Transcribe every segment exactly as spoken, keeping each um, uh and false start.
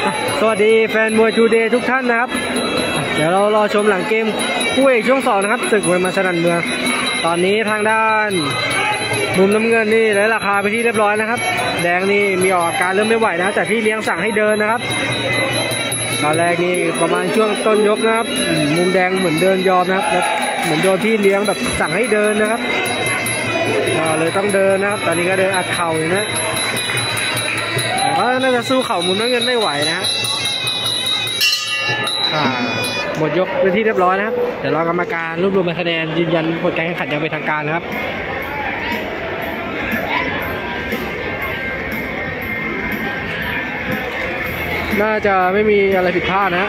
สวัสดีแฟนมวยทูเดย์ทุกท่านนะครับเดี๋ยวเรารอชมหลังเกมคู่เอกช่วงสองนะครับศึกมวยมาสนั่นเมืองตอนนี้ทางด้านมุมน้ำเงินนี่ได้ราคาไปที่เรียบร้อยนะครับแดงนี่มีออกอาการเริ่มไม่ไหวนะแต่พี่เลี้ยงสั่งให้เดินนะครับตอนแรกนี่ประมาณช่วงต้นยกนะครับมุมแดงเหมือนเดินยอมนะครับเหมือนโดนพี่เลี้ยงแบบสั่งให้เดินนะครับเลยต้องเดินนะครับตอนนี้ก็เดินอัดเข่าอยู่นะก็น่าจะสู้เข่ามุมน้ำเงินไม่ไหวนะฮะหมดยกเป็นที่เรียบร้อยนะครับเดี๋ยวรอกรรมการรวบรวมคะแนนยืนยันผลการแข่งขันอย่างเป็นทางการนะครับน่าจะไม่มีอะไรผิดพลาดนะ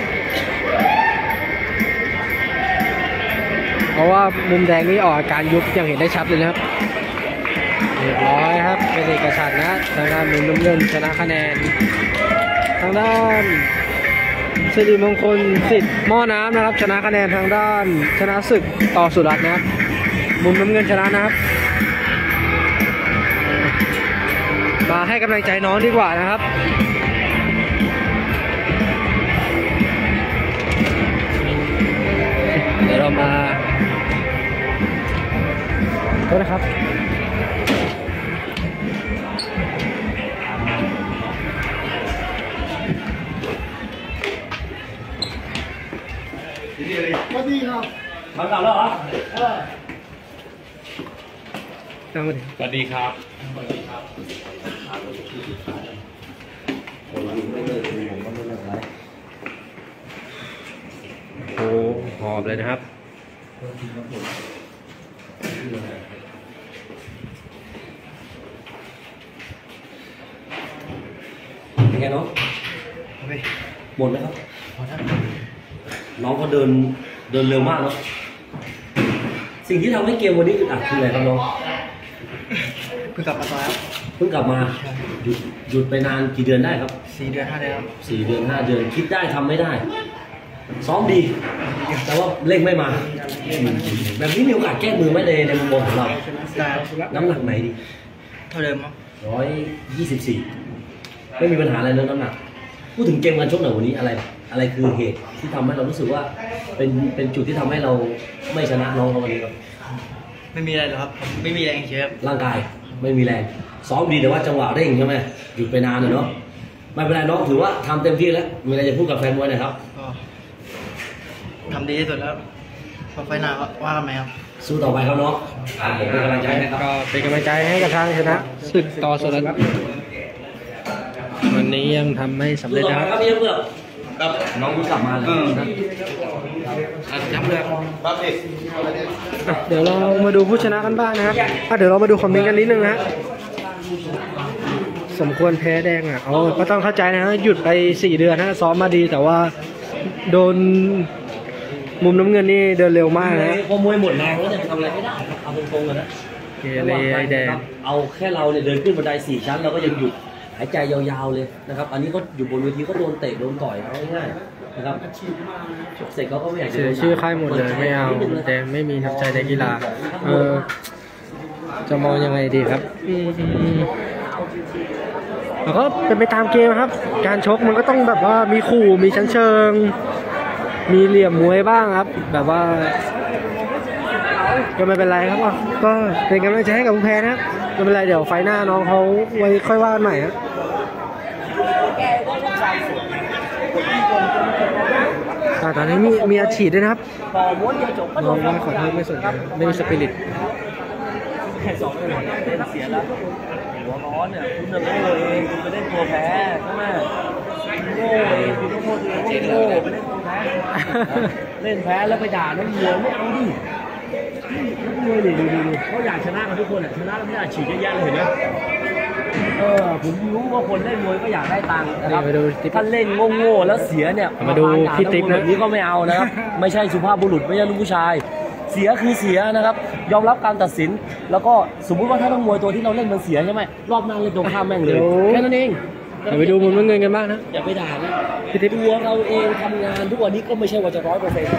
เพราะว่ามุมแดงนี้ออกอาการยุบอย่างเห็นได้ชัดเลยนะครับเรียบร้อยครับเป็นเอกฉันท์นะทางด้านมุมน้ำเงินชนะคะแนนทางด้านสิริมงคลสิทธิ์หม้อน้ำนะครับชนะคะแนนทางด้านชนะศึกต่อสุรัตน์นะครับมุมน้ำเงินชนะนะครับมาให้กำลังใจน้องดีกว่านะครับเดี๋ยวเรามาโทษนะครับสวัสดีครับทำกลับแล้วเหรอเออสวัสดีครับสวัสดีครับโอ้หอบเลยนะครับเป็นไงน้องหมดไหมครับน้องเขาเดินเดินเร็วมากเนาะสิ่งที่ทำให้เกมวันนี้อึดอัดคืออะไรครับน้องเพิ่งกลับมาแล้วเพิ่งกลับมาหยุดหยุดไปนานกี่เดือนได้ครับสี่เดือนห้าเดือนสี่เดือนห้าเดือนคิดได้ทำไม่ได้ซ้อมดีแต่ว่าเร่งไม่มาแบบนี้มีโอกาสแก้มือไหมในในมุมมองของเราน้ำหนักไหนดีเท่าเดิมมั้งร้อยยี่สิบสี่ไม่มีปัญหาอะไรเรื่องน้ำหนักพูดถึงเกมการชกหน่อยวันนี้อะไรอะไรคือเหตุที่ทำให้เรารู้สึกว่าเป็นเป็นจุดที่ทำให้เราไม่ชนะน้องเขาวันนี้ครับไม่มีอะไรหรอกครับไม่มีแรงเชฟร่างกายไม่มีแรงซ้อมดีแต่ว่าจังหวะเร่งใช่ไหมหยุดไปนานเลยเนาะไม่เป็นไรน้องถือว่าทำเต็มที่แล้วมีอะไรจะพูดกับแฟนมวยหน่อยครับก็ทำดีที่สุดแล้วพอไฟหน้าว่ากันไหมครับสู้ต่อไปครับน้องผมเป็นกำลังใจให้ครับก็เป็นกำลังใจให้กับทางชนะศึกต่อสุรัตน์วันนี้ยังทำไม่สำเร็จนะครับพี่เพื่อนครับน้องคุณกลับมาเลยจำเลยครับเดี๋ยวเรามาดูผู้ชนะกันบ้างนะครับเดี๋ยวเรามาดูคอมเมนต์กันนิดนึงนะสมควรแพ้แดงอ่ะเอาก็ต้องเข้าใจนะหยุดไปสี่เดือนนะซ้อมมาดีแต่ว่าโดนมุมน้ำเงินนี่เดินเร็วมากนะพอมวยหมดแรงแล้วเนี่ยทำอะไรไม่ได้เอาตรงๆเลยนะเกเรไอแดงเอาแค่เราเนี่ยเดินขึ้นบันไดสี่ชั้นเราก็ยังหยุดหายใจยาวๆเลยนะครับอันนี้ก็อยู่บนเวทีก็โดนเตะโดนต่อยเอาง่ายๆนะครับเสร็จเขาก็ไม่อยากจะเสียชื่อค่ายหมดเลยไม่เอาแต่ไม่มีน้ำใจในกีฬาเออจะมองยังไงดีครับแล้วก็เป็นไปตามเกมครับการชกมันก็ต้องแบบว่ามีขู่มีชั้นเชิงมีเหลี่ยมมวยบ้างครับแบบว่าก็ไม่เป็นไรครับก็เป็นกำลังใจให้กับผู้แพ้นะไม่เป็นไรเดี๋ยวไฟหน้าน้องเขาไว้ค่อยว่าใหม่ครับตอนนี้มีมีอาชีพด้วยนะครับน้องว่าขอโทษไม่สนใจไม่มีสปิริตสองคนเนี่ยเสียแล้วหัวร้อนเนี่ยคุณจะโง่เองคุณไปเล่นตัวแพ้ใช่ไหมโง่เองคุณต้องโทษตัวเองโง่ไปเล่นตัวแพ้เล่นแพ้แล้วไปด่าน้องมวยไม่เอาดิน้องมวยนี่ดูดูดูเขาอยากชนะกันทุกคนอ่ะชนะแล้วไม่ได้ฉีดเยอะแยะเลยเห็นไหมเออผมรู้ว่าคนเล่นมวยก็อยากได้ตังค์นะครับถ้าเล่นโง่ๆแล้วเสียเนี่ยมาดูพี่ติ๊กนะนี้ก็ไม่เอานะครับไม่ใช่สุภาพบุรุษไม่ใช่ลูกผู้ชายเสียคือเสียนะครับยอมรับการตัดสินแล้วก็สมมุติว่าถ้าต้องมวยตัวที่เราเล่นมันเสียใช่ไหมรอบหน้าเล่นตรงข้ามแม่งเลยแค่นั้นเองอย่าไปดูมุมเงินกันมากนะอย่าไปด่านะตัวเราเองทำงานทุกวันนี้ก็ไม่ใช่ว่าจะร้อยเปอร์เซ็นต์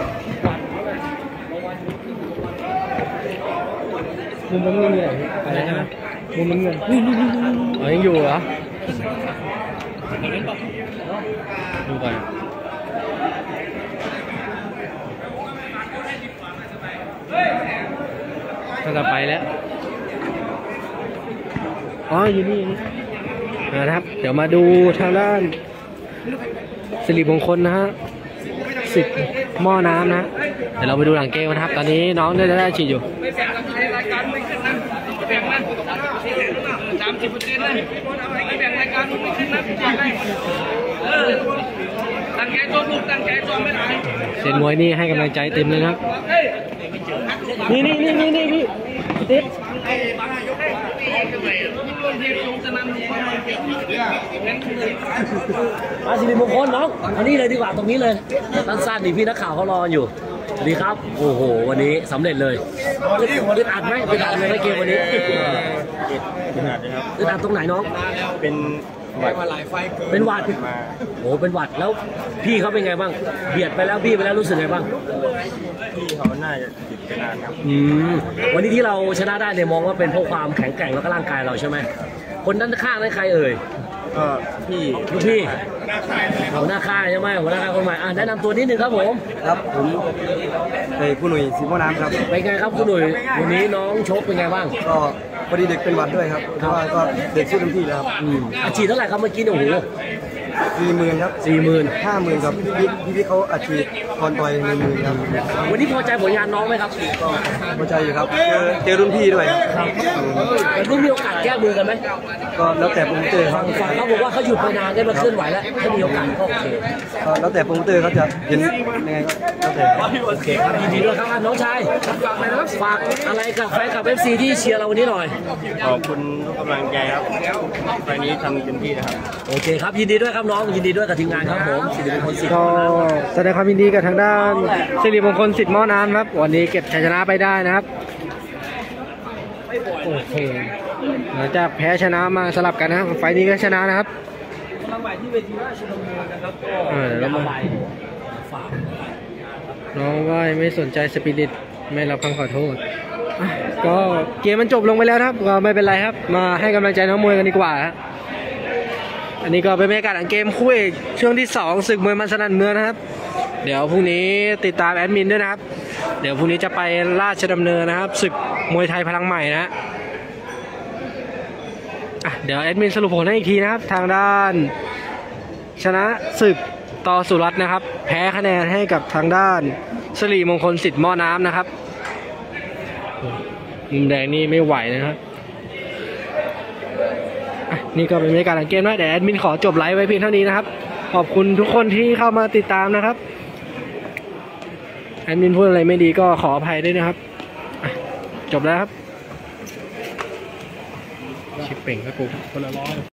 มุมน้ำเงินเลยอะไรนะมุมน้ำเงินนี่นี่นี่อ๋อยังอยู่เหรอดูก่อนก็จะไปแล้วอ๋ออยู่นี่นี่นะครับ เดี๋ยวมาดูทางด้านสิริมงคลนะฮะสิบหม้อน้ำนะเดี๋ยวเราไปดูหลังเกมนะครับตอนนี้น้องได้ได้ฉีดอยู่สามสิบเปอร์เซ็นต์เลยแบ่งรายการไม่ขึ้นนะเออตั้งใจตัวลูกตั้งใจตัวไม่ได้เซนมวยนี่ให้กำลังใจเต็มเลยนะครับนี่นี่นี่นี่นี่พี่ติ๊ดมาสิริมงคลน้องอันนี้เลยดีกว่าตรงนี้เลยสั้นๆดิพี่นักข่าวเขารออยู่สวัสดีครับโอ้โหวันนี้สำเร็จเลยอึดอัดไหมอึดอัดเลยในเกมวันนี้อึดอัดนะครับอึดอัดตรงไหนน้องเป็นหวัดเป็นหวัดโอ้เป็นหวัดแล้วพี่เขาเป็นไงบ้างเบียดไปแล้วพี่ไปแล้วรู้สึกไงบ้างพี่เขาน่าจะติดไปนานครับอืมวันนี้ที่เราชนะได้เนี่ยมองว่าเป็นเพราะความแข็งแกร่งแล้วก็ร่างกายเราใช่ไหมคนด้านข้างนั้นใครเอ่ยก็พี่ลูกพี่หัวหน้าค่ายใช่ไหมหัวหน้าค่ายคนใหม่อ่ะแนะนำตัวนิดนึงครับผมครับผมเอ้ผู้หนุ่ยสิบห้อน้ำครับเป็นไงครับคุณหนุ่ยวันนี้น้องชกเป็นไงบ้างก็พอดีเด็กเป็นหวัดด้วยครับเพราะว่าก็เด็กสู้เต็มที่แล้วครับอืมอาชีพเท่าไหร่ครับเมื่อกี้โอ้โหสี่หมื่นครับสี่หมื่นห้าหมื่นครับพี่พี่เขาอาชีพคอนต่อยหนึ่งหมื่นครับวันนี้พอใจผลงานน้องไหมครับก็พอใจอยู่ครับเจอเจอรุ่นพี่ด้วยครับแต่รุ่นมีโอกาสแก้มือกันไหมก็แล้วแต่โปรโมเตอร์ฝั่งฝั่งเขาบอกว่าเขาหยุดไปนานได้มาเคลื่อนไหวแล้วถ้ามีโอกาสก็โอเคก็แล้วแต่โปรโมเตอร์เขาจะเห็นยังไงก็แล้วแต่โอเคครับยินดีด้วยครับน้องชายฝากอะไรกับแฟนคลับ เอฟ ซี ที่เชียร์เราวันนี้หน่อยขอบคุณทุกกำลังใจครับไฟนี้ทำเต็มที่นะครับโอเคครับยินดีด้วยครับน้องยินดีด้วยกับทีมงานครับผมสิริมงคลสิทธิ์ก็แสดงความยินดีกับทางด้านสิริมงคลสิทธิ์หม้อน้ำครับวันนี้เก็บชัยชนะไปได้นะครับโอเคหลังจากแพ้ชนะมาสลับกันนะครับไฟนี้ก็ชนะนะครับรางวัลที่เวทีราชดำเนินนะครับก็แล้วมาฝากน้องว่าไม่สนใจสปิริตไม่รับคำขอโทษก็เกมมันจบลงไปแล้วครับก็ไม่เป็นไรครับมาให้กำลังใจน้องมวยกันดีกว่าครับอันนี้ก็เป็นบรรยากาศของเกมคู่เอกช่วงที่สองศึกมวยมันสนั่นเมืองนะครับเดี๋ยวพรุ่งนี้ติดตามแอดมินด้วยนะครับเดี๋ยวพรุ่งนี้จะไปราชดำเนินนะครับศึกมวยไทยพลังใหม่นะอ่ะเดี๋ยวแอดมินสรุปผลให้อีกทีนะครับทางด้านชนะศึกต่อสุรัตน์นะครับแพ้คะแนนให้กับทางด้านสิริมงคลสิทธิ์หม้อน้ำนะครับมุมแดงนี่ไม่ไหวนะครับนี่ก็เป็นบรรยากาศหลังเกมนะเดี๋ยวแอดมินขอจบไลฟ์ไว้เพียงเท่านี้นะครับขอบคุณทุกคนที่เข้ามาติดตามนะครับแอดมินพูดอะไรไม่ดีก็ขออภัยด้วยนะครับจบแล้วครับชิปเป่งครับผมคนละร้อย